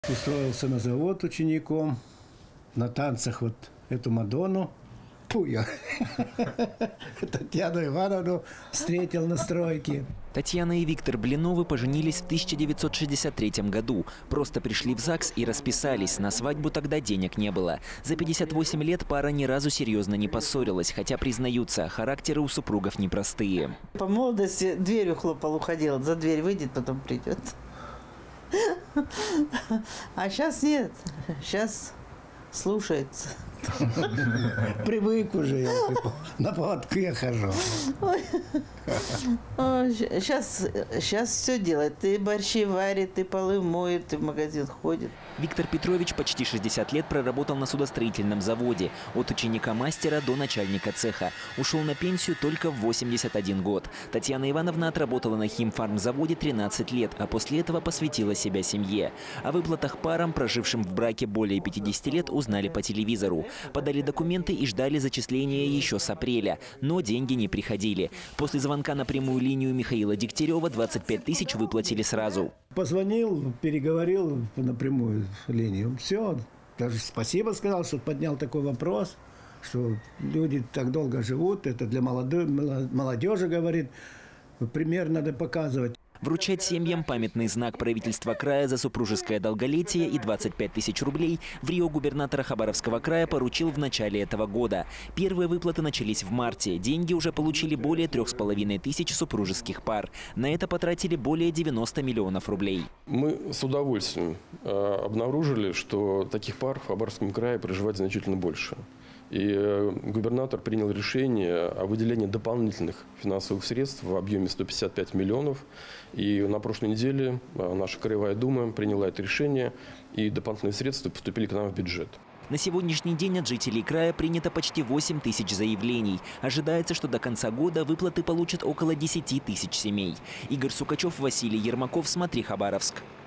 Устроился на завод учеником, на танцах вот эту Мадонну. Я Татьяну Ивановну встретил на стройке. Татьяна и Виктор Блиновы поженились в 1963 году. Просто пришли в ЗАГС и расписались. На свадьбу тогда денег не было. За 58 лет пара ни разу серьезно не поссорилась, хотя, признаются, характеры у супругов непростые. По молодости дверью хлопал, уходил. За дверь выйдет, потом придет. А сейчас нет. Сейчас слушается. Привык уже, я на поводке хожу. Сейчас все делает. И борщи варит, и полы моет, и в магазин ходит. Виктор Петрович почти 60 лет проработал на судостроительном заводе. От ученика-мастера до начальника цеха. Ушел на пенсию только в 81 год. Татьяна Ивановна отработала на химфармзаводе 13 лет, а после этого посвятила себя семье. О выплатах парам, прожившим в браке более 50 лет, узнали по телевизору. Подали документы и ждали зачисления еще с апреля. Но деньги не приходили. После звонка на прямую линию Михаила Дегтярева 25 тысяч выплатили сразу. Позвонил, переговорил на прямую линию. Все, даже спасибо сказал, что поднял такой вопрос, что люди так долго живут. Это для молодежи, говорит, пример надо показывать. Вручать семьям памятный знак правительства края за супружеское долголетие и 25 тысяч рублей в Рио губернатора Хабаровского края поручил в начале этого года. Первые выплаты начались в марте. Деньги уже получили более 3500 супружеских пар. На это потратили более 90 миллионов рублей. Мы с удовольствием обнаружили, что таких пар в Хабаровском крае проживает значительно больше. И губернатор принял решение о выделении дополнительных финансовых средств в объеме 155 миллионов. И на прошлой неделе наша Краевая дума приняла это решение, и дополнительные средства поступили к нам в бюджет. На сегодняшний день от жителей края принято почти 8 тысяч заявлений. Ожидается, что до конца года выплаты получат около 10 тысяч семей. Игорь Сукачев, Василий Ермаков. Смотри, Хабаровск.